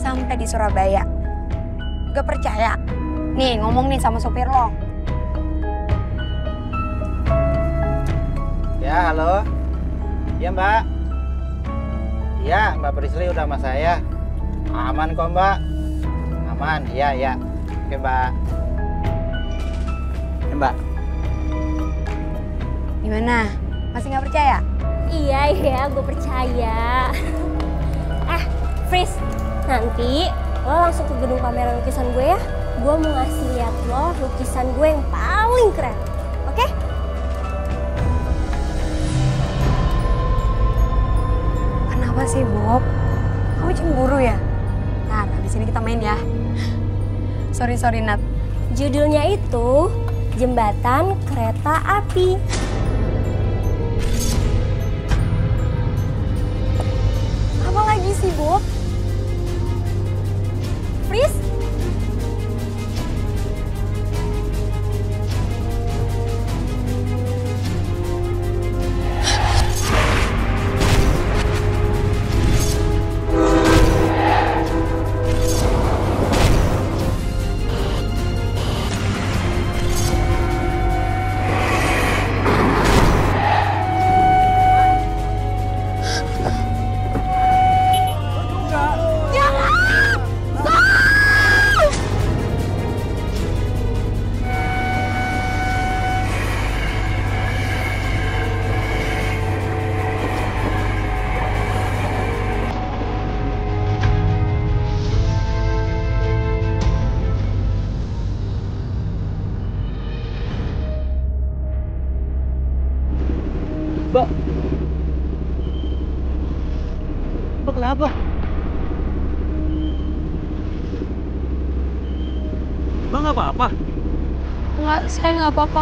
sampai di Surabaya. Gak percaya? Nih ngomong nih sama sopir lo. Ya, halo. Iya, Mbak. Iya, Mbak Prisli udah sama saya. Aman kok, Mbak. Aman, iya, iya. Oke, Mbak. Ya, Mbak. Gimana? Masih gak percaya? Iya, gue percaya. Fris, nanti lo langsung ke gedung pameran lukisan gue ya. Gue mau ngasih lihat lo lukisan gue yang paling keren. Oke? Kenapa sih, Bob? Kamu cemburu ya? Nah, habis ini kita main ya. Sorry, Nat. Judulnya itu Jembatan Kereta Api. Apa lagi sih, Bob? Fris? Mbak. Mbak kenapa? Mbak nggak apa-apa? Enggak, saya nggak apa-apa.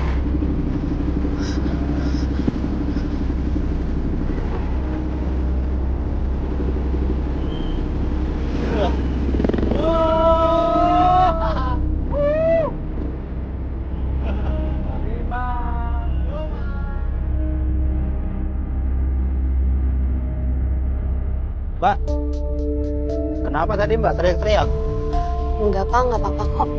Mbak, kenapa tadi Mbak teriak-teriak? Enggak, Pak, nggak apa-apa kok.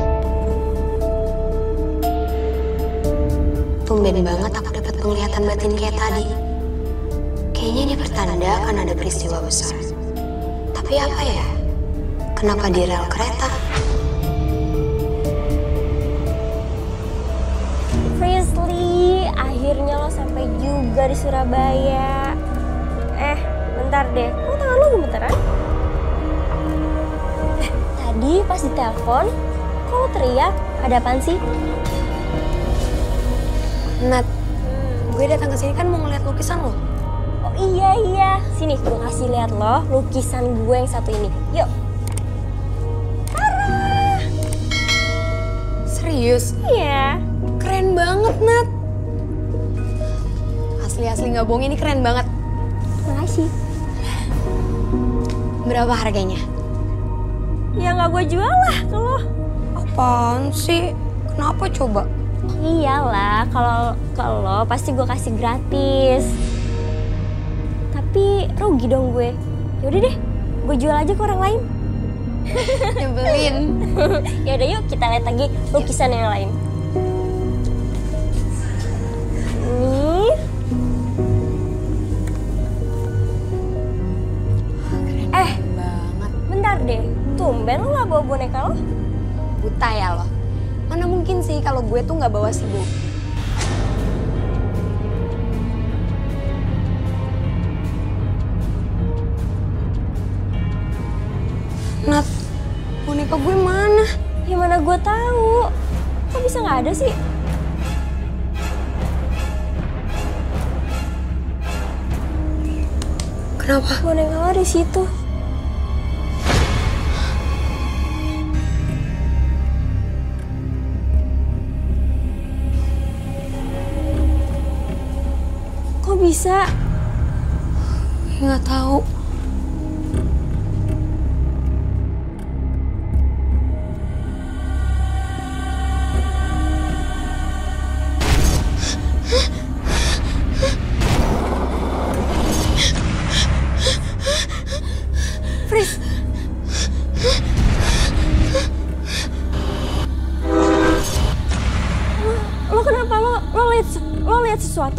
Tumben banget aku dapat penglihatan batin kayak tadi. Kayaknya ini pertanda akan ada peristiwa besar. Tapi apa ya? Kenapa di rel kereta? Prisli, akhirnya lo sampai juga di Surabaya. Bentar deh, kok tangan lo gemeteran? Tadi pas ditelepon, kok lo teriak? Ada apaan sih? Nat, gue datang ke sini kan mau ngeliat lukisan lo. Oh iya, sini gue kasih lihat lo lukisan gue yang satu ini. Yuk. Tara. Serius? Iya. Keren banget, Nat. Asli nggak bohong, ini keren banget. Makasih. Berapa harganya? Ya nggak gue jual lah ke lo. Apaan sih? Kenapa coba? Iyalah, kalau pasti gue kasih gratis. Tapi rugi dong gue. Yaudah deh, gue jual aja ke orang lain. Nyebelin. Yaudah yuk kita lihat lagi lukisan yang lain. Nih. Banget. Bentar deh, tumben lo gak bawa boneka lo? Buta ya lo. Mana mungkin sih kalau gue tuh nggak bawa sibuk. Nat, boneka gue mana? Ya mana gue tahu. Kok bisa nggak ada sih? Kenapa? Boneka lo di situ. Kok bisa? Nggak tahu. Fris,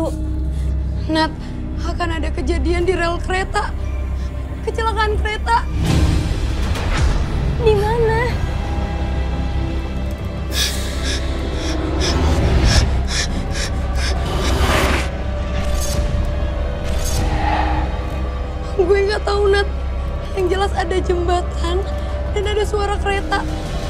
sesuatu. Nat, akan ada kejadian di rel kereta. Kecelakaan kereta. Di mana? Gue nggak tahu, Nat. Yang jelas ada jembatan dan ada suara kereta.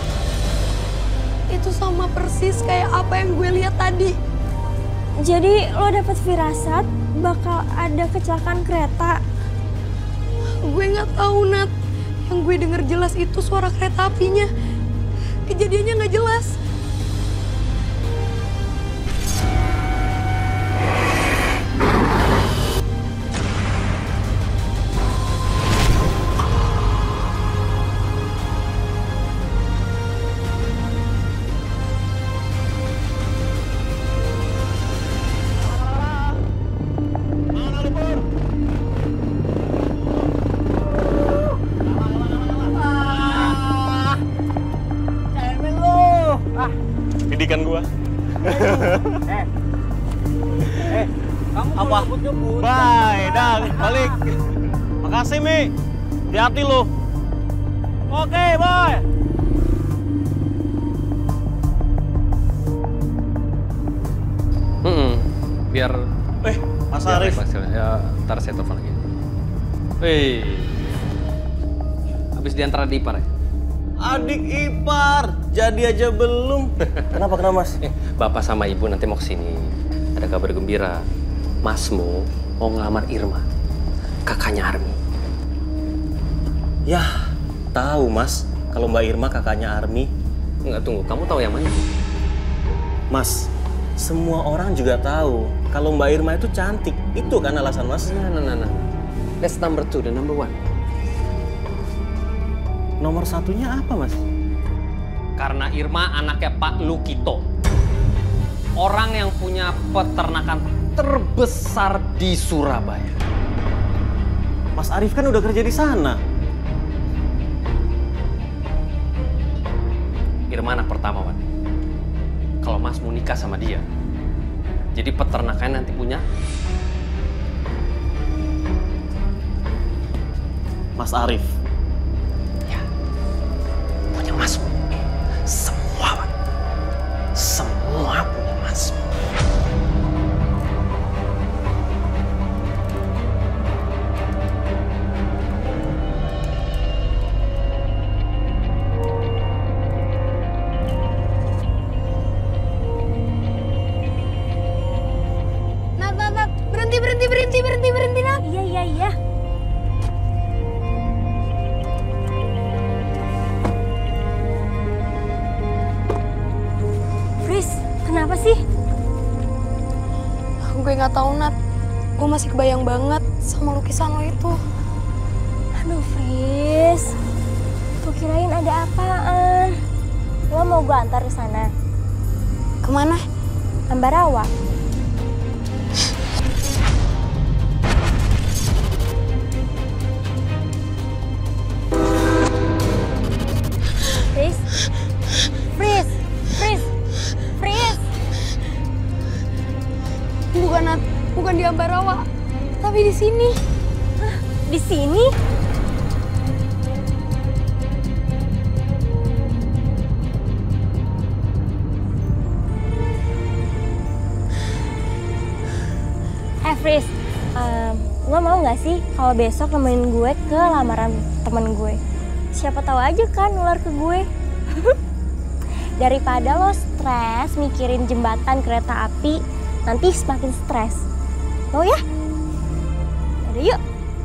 Itu sama persis kayak apa yang gue lihat tadi. Jadi lo dapet firasat bakal ada kecelakaan kereta. Gue nggak tahu, Nat. Yang gue denger jelas itu suara kereta apinya. Kejadiannya nggak jelas. Didikan gua. Kamu Apa? nyebut. Bye, Dang, balik. Makasih, Mi. Hati-hati lo. Oke, boy. Biar Mas biar Arif. ya, ntar saya telepon lagi. Habis diantara di ipar ya? Adik ipar, jadi aja belum. Kenapa, Mas? Bapak sama ibu nanti mau kesini. Ada kabar gembira. Masmu mau ngelamar Irma, kakaknya Armi. Yah, tahu Mas, kalau Mbak Irma kakaknya Armi. Enggak, tunggu, kamu tahu yang mana? Mas, semua orang juga tahu kalau Mbak Irma itu cantik. Itu kan alasan Mas? Nah. That's number 2 dan number 1. Nomor satunya apa, Mas? Karena Irma anaknya Pak Lukito. Orang yang punya peternakan terbesar di Surabaya. Mas Arif kan udah kerja di sana. Irma anak pertama, Wan. Kalau Mas mau nikah sama dia, jadi peternakannya nanti punya Mas Arif. ya, punya Masmu. Semua, Wan. Semua punya Masmu. Nat, berhenti, Nat. Iya. Fris, kenapa sih? Gue nggak tahu, Nat. Gue masih kebayang banget sama lukisan lo itu. Aduh, Fris. Gue kirain ada apaan. Lo mau gue antar ke sana? Kemana? Ambarawa. Fris. Bukan, Nat. Bukan di Ambarawa. Tapi di sini. Hah, di sini? Fris, lo mau nggak sih kalau besok nemenin gue ke lamaran temen gue? Siapa tahu aja kan nular ke gue. Daripada lo stres mikirin jembatan kereta api, nanti semakin stres. Mau ya? Yaudah, yuk.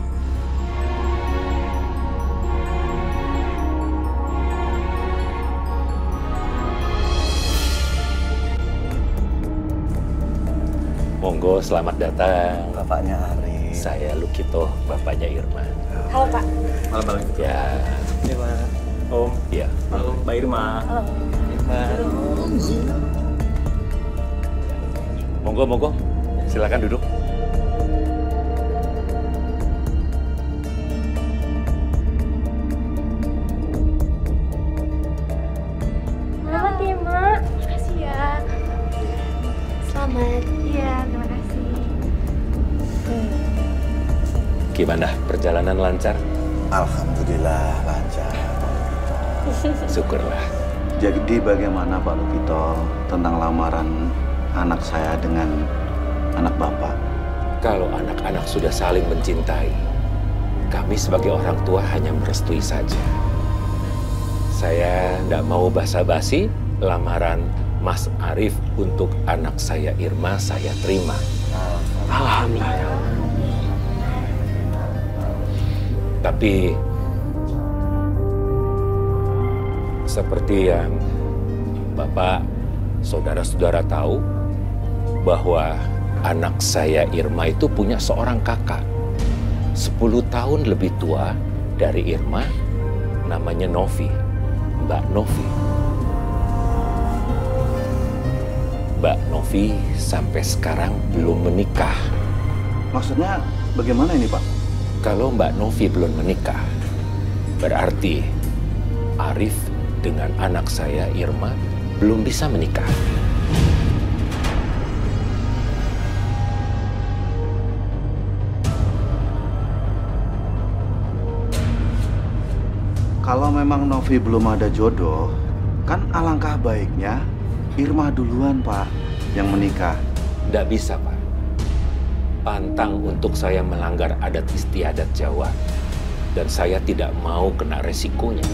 Monggo, selamat datang. Bapaknya Arif. Saya Lukito, bapaknya Irma. Halo, Pak. Malam. Ya, Iya, Pak. Om. iya. Halo, Mbak Irma. Halo. Monggo. Silakan duduk. Selamat ya, Mak. Makasih ya. Selamat. Iya, terima kasih. Gimana, perjalanan lancar? Alhamdulillah lancar. Syukurlah. Jadi bagaimana Pak Rukito tentang lamaran anak saya dengan anak Bapak? Kalau anak-anak sudah saling mencintai, kami sebagai orang tua hanya merestui saja. Saya tidak mau basa-basi, lamaran Mas Arif untuk anak saya Irma saya terima. Alhamdulillah. Tapi seperti yang Bapak, saudara-saudara tahu, bahwa anak saya Irma itu punya seorang kakak 10 tahun lebih tua dari Irma, namanya Novi, Mbak Novi. Mbak Novi sampai sekarang belum menikah. Maksudnya bagaimana ini Pak? Kalau Mbak Novi belum menikah, berarti Arif dengan anak saya Irma belum bisa menikah. Kalau memang Novi belum ada jodoh, kan alangkah baiknya Irma duluan Pak yang menikah. Tidak bisa, Pak. Pantang untuk saya melanggar adat istiadat Jawa. Dan saya tidak mau kena resikonya.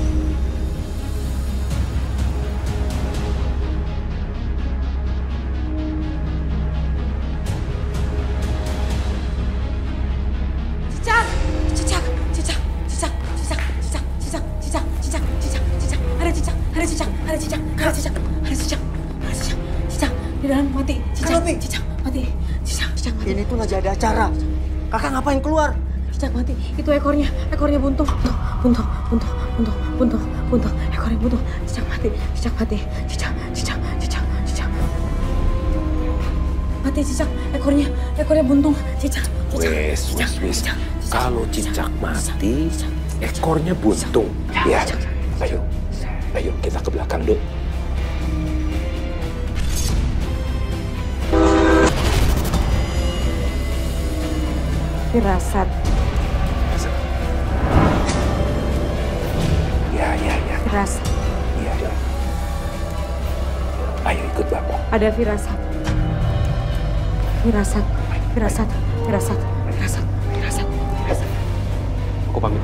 Cicak, cicak, cicak, cicak, cicak, cicak, cicak, cicak, cicak, cicak, cicak, ada cicak, ada cicak, ada cicak, ada cicak, ada cicak, ada cicak, cicak, di dalam mati, cicak, cicak, mati, cicak, cicak, mati. Ini tuh lagi ada acara. Kakak ngapain keluar? Cicak mati, itu ekornya buntung, buntung, buntung, buntung, buntung, buntung, ekornya buntung, cicak mati, cicak mati, cicak, cicak, cicak, cicak, mati cicak, ekornya buntung, cicak, Wes. Kalau cicak mati, ekornya buntung. Ya, ayo kita ke belakang, Duk. firasat. Ya. Firasat. Iya. Ayo ikut Bapak. Ada firasat. Firasat. Firasat. Firasat. Firasat. Firasat. Firasat. Aku pamit.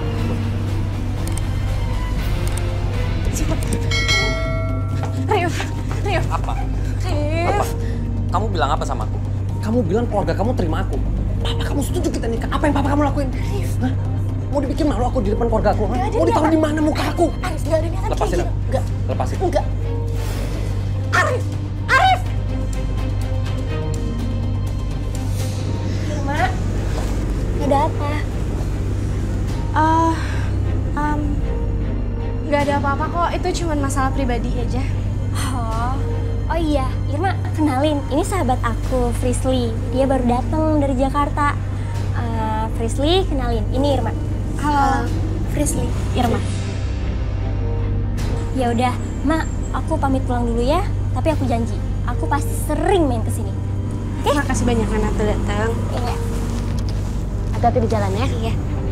Rif. Apa? Rif. Kamu bilang apa sama aku? Kamu bilang keluarga kamu terima aku. Papa kamu setuju kita nikah. Apa yang papa kamu lakuin? Rif. Hah? Mau dibikin malu aku di depan keluarga aku? Nggak ada Mau ditaruh niatan. di mana muka aku? Arif, gak ada niatan Lepasin kayak aku. gitu. Enggak. Lepasin. Enggak. Arif. Arif. Mak, ada apa? Nggak ada apa-apa kok, itu cuma masalah pribadi aja. Oh iya, Irma, kenalin, ini sahabat aku, Frisly. Dia baru datang dari Jakarta. Frisly, kenalin, ini Irma. Halo, Frisly. Irma. Ya udah, Mak, aku pamit pulang dulu ya. Tapi aku janji, aku pasti sering main kesini. Oke? Makasih banyak Nat udah datang. Iya. Hati-hati di jalan ya. Iya.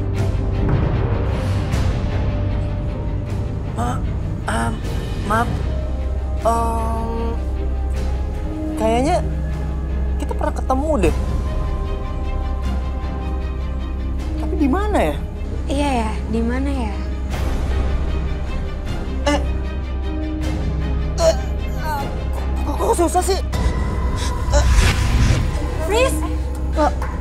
Maaf. Kayaknya kita pernah ketemu deh. Tapi di mana ya? Iya ya, di mana ya? Kok susah sih? Fris! Lo,